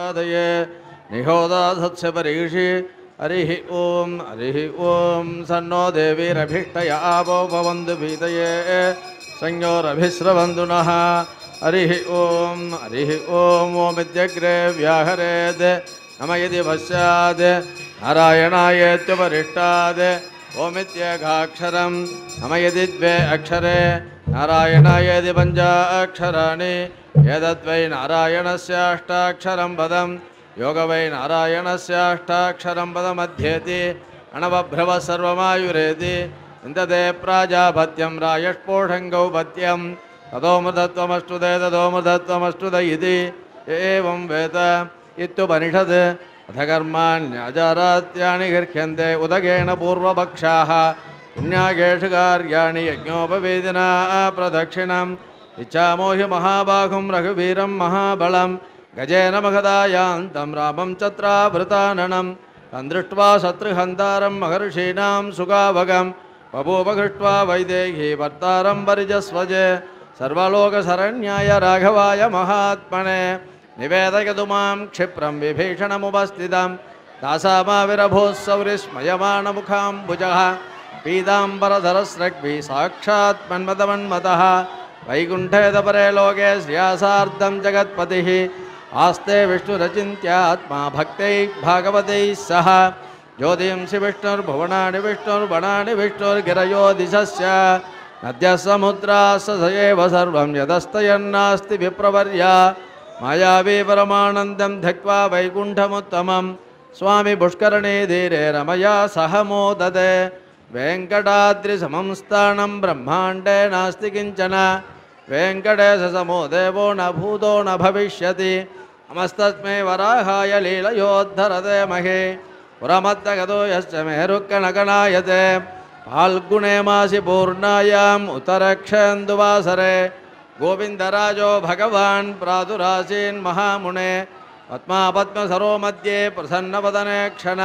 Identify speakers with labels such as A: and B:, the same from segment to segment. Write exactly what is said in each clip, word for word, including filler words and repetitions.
A: प्रसादये निहोदाधत्स्य परीक्षि हरिः ओं हरिः ओं सन्नो देवीरभीष्टया आवो भवन्तु भीतये संयोरभिस्रवन्तु नः हरिः ओं हरिः ओं ओमित्यग्रे व्याहरेत् नम यदि पश्चात् नारायणायेत्युपरिष्टात् ओमित्येकाक्षरं नम यदि द्वे अक्षरे नारायणायेति पञ्चाक्षराणि एतद्वै नारायणस्याष्टाक्षरं पदं योगवै नारायणस्याष्टाक्षरं पदमध्येति अणवभ्रवः सर्वमायुरेति इन्दते प्राजापत्यं रायष्पोषङ्गौपत्यं ततोमृतत्वमष्टुते ततोमृतत्वमष्टुत इति एवं वेद इत्युपनिषत् अथ कर्माण्यजारात्यानि गृह्यन्ते उदकेन पूर्वपक्षाः पुण्याकेषु कार्याणि यज्ञोपवेदिना प्रदक्षिणम् इच्छामो हि महाबाहुं रघुवीरं महाबलं गजेन महदायान्तं रामं चत्रावृताननं तं दृष्ट्वा शत्रुहन्तारं महर्षीणां सुगावगं बभूवघृष्ट्वा वैदेही भर्तारं परिजस्वजे सर्वलोकशरण्याय राघवाय महात्मने निवेदयतु मां क्षिप्रं विभीषणमुपस्थितं दासामाविरभूः सौरिस्मयमानमुखाम्बुजः पीताम्बरधरस्रग्भिः साक्षात् मन्मथमन्मथः वैकुण्ठेदपरे लोके श्रियासार्धं जगत्पतिः आस्ते विष्णुरचिन्त्यात्मा भक्तैः भागवतैः सह ज्योतिंसि विष्णुर्भुवनानि विष्णुर्वनानि विष्णुर्गिरयो दिशस्य नद्यः समुद्राः स एव सर्वं यदस्तयन्नास्ति विप्रवर्या मायावी परमानन्दं ध्यक्त्वा वैकुण्ठमुत्तमं स्वामी पुष्करणे धीरे रमया सह मोदते वेङ्कटाद्रिसमं स्थानं ब्रह्माण्डे नास्ति किञ्चन वेङ्कटेशसमो देवो न भूतो न भविष्यति नमस्तस्मै वराहाय लीलयोद्धरते महे पुरमद्दगतो यश्च मेरुक्कणकणायते फाल्गुणे मासि पूर्णायाम् उत्तरक्षेन्दुवासरे गोविन्दराजो भगवान् प्रादुरासीन् महामुने पद्मापद्मसरो मध्ये प्रसन्नवदने क्षण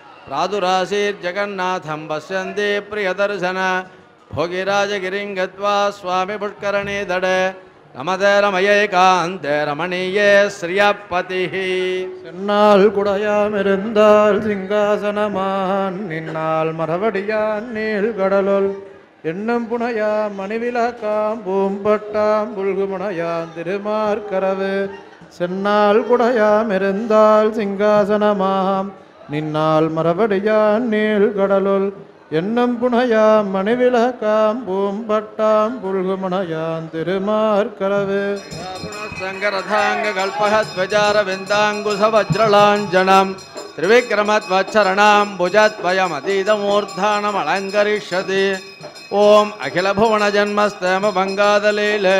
A: प्रादुरासीर्जगन्नाथं पश्यन्ति प्रियदर्शन भोगिराजगिरिं गत्वा स्वामी पुष्करणे दडे रमते रमयैकान्ते रमणीये श्रियपतिः
B: சென்னால் குடையாமிருந்தால் சிங்காசனமான் நின்னால் மரவடியான் நீள் கடலுள் எண்ணம் புனையாம் மணிவிளக்காம் பூம்பட்டாம் புல்குமுனையாம் திருமார்கரவு சென்னால் குடையாமிருந்தால் சிங்காசனமாம் நின்னால் மரவடியான் நீள் கடலுள் எண்ணம் புனையாம் மணிவிளக்காம் பூம்பட்டாம் புல்குமுனையாம் திருமார்கரவு
A: சங்கரதாங்க கல்பஹத்வஜார விந்தாங்குசவஜ்ரலாஞ்சனம் त्रिविक्रमत्वच्चरणां भुजद्वयमतीतमूर्धानम् अलङ्करिष्यति ओम अखिलभुवनजन्मस्तेम बङ्गादलीले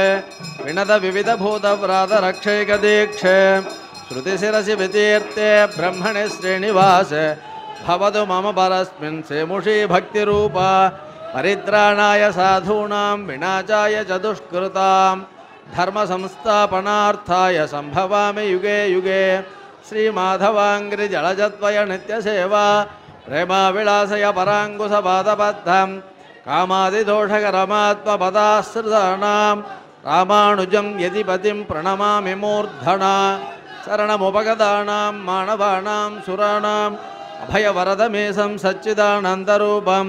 A: विनतविविधभूतव्रातरक्षैकदीक्षे श्रुतिशिरसि वितीर्थे ब्रह्मणि श्रीनिवासे भवतु मम परस्मिन् सेमुषी भक्तिरूपा परित्राणाय साधूनां विनाशाय च दुष्कृतां धर्मसंस्थापनार्थाय सम्भवामि युगे युगे श्रीमाधवाङ्घ्रिजलजद्वय नित्यसेवा प्रेमाविलासय पराङ्कुशपादबद्धं कामादिदोषकरमात्मपदाश्रितानां रामानुजं यतिपतिं प्रणमामि मूर्धना शरणमुपगतानां मानवानां सुराणाम् अभयवरदमेशं सच्चिदानन्दरूपं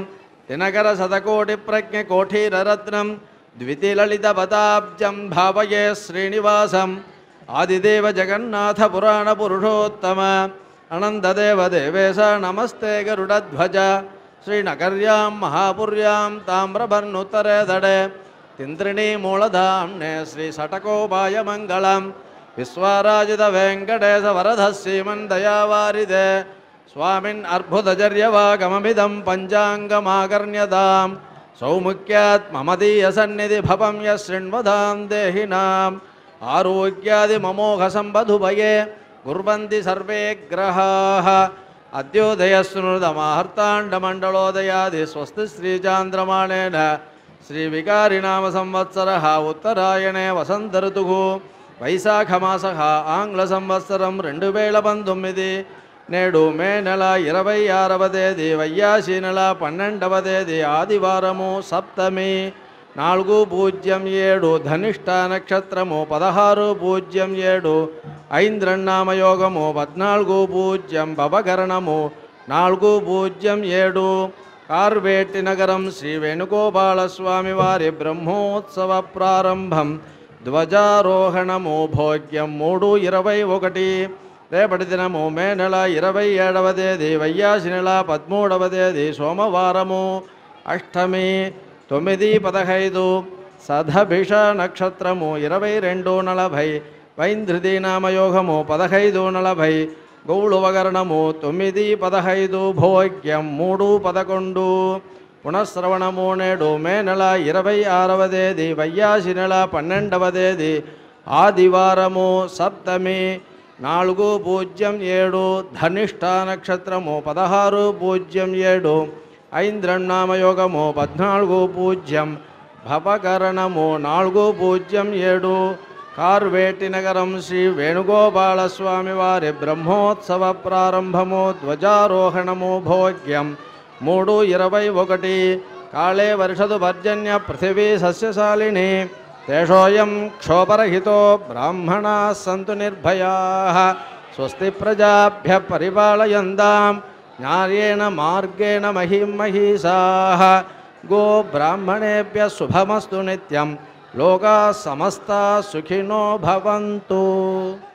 A: दिनकरशतकोटिप्रज्ञकोठीररत्नं द्वितिललितपदाब्जं भावये श्रीनिवासम् आदिदेव जगन्नाथ पुराण पुरुषोत्तम अनन्तदेव देवेश नमस्ते गरुडध्वज श्रीनगर्यां महापुर्यां ताम्रपर्णोत्तरे दडे तिन्त्रिणी मूलधाम्ने श्रीषटकोपाय मङ्गलं विश्वाराजित वेङ्कटेश वरदः श्रीमन्दयावारिदे स्वामिन् अर्बुदचर्यवागममिदं पञ्चाङ्गमाकर्ण्यतां सौमुख्यात् ममदीयसन्निधि भवं यः शृण्वतां देहिनाम् आरोग्यादि ममोघसम्पदुभये कुर्वन्ति सर्वे ग्रहाः अद्योदयस्नुतमाहर्ताण्डमण्डलोदयादि स्वस्ति श्रीचान्द्रमाणेन श्रीविकारिनाम संवत्सरः उत्तरायणे वसन्त ऋतुः वैशाखमासः आङ्ग्लसंवत्सरं రెండు వేల పంతొమ్మిది నేడు మే నెల ఇరవై ఆరవ తేదీ వైయాసి నెల పన్నెండవ తేదీ ఆదివారము సప్తమి నాలుగు పూజ్యం ఏడు ధనిష్ట నక్షత్రము పదహారు పూజ్యం ఏడు ఐంద్రన్నామయోగము పద్నాలుగు పూజ్యం భవకరణము నాలుగు పూజ్యం ఏడు కార్వేటి నగరం శ్రీ వేణుగోపాలస్వామి వారి బ్రహ్మోత్సవ ప్రారంభం ధ్వజారోహణము భోగ్యం మూడు ఇరవై ఒకటి రేపటి దినము మే నెల ఇరవై ఏడవ తేదీ వైయాసి నెల పదమూడవ తేదీ సోమవారము అష్టమి తొమ్మిది పదహైదు సధభిష నక్షత్రము ఇరవై రెండు నలభై వైంద్రదీ నామయోగము పదహైదు నలభై గౌళవగరణము తొమ్మిది పదహైదు భోగ్యం మూడు పదకొండు పునఃశ్రవణము నేడు మే నెల ఇరవై ఆరవ తేదీ వైయాసి నెల పన్నెండవ తేదీ ఆదివారము సప్తమి నాలుగు పూజ్యం ఏడు ధనిష్ట నక్షత్రము పదహారు పూజ్యం ఏడు ఐంద్రన్నామయోగము పద్నాలుగు పూజ్యం భవకరణము నాలుగు పూజ్యం ఏడు కార్వేటి నగరం శ్రీ వేణుగోపాలస్వామి వారి బ్రహ్మోత్సవ ప్రారంభము ధ్వజారోహణము భోగ్యం మూడు ఇరవై ఒకటి కాళే వర్షదు పర్జన్య పృథివీ సస్యశాలిని తేషోయం క్షోభరహితో బ్రాహ్మణా సంతు నిర్భయా స్వస్తి ప్రజాభ్య పరిపాలయంతాం న్యాయేన మార్గేణ మహిం మహిషాః గో బ్రాహ్మణేభ్య శుభమస్తు నిత్యం లోకా సమస్తా సుఖినో భవంతు.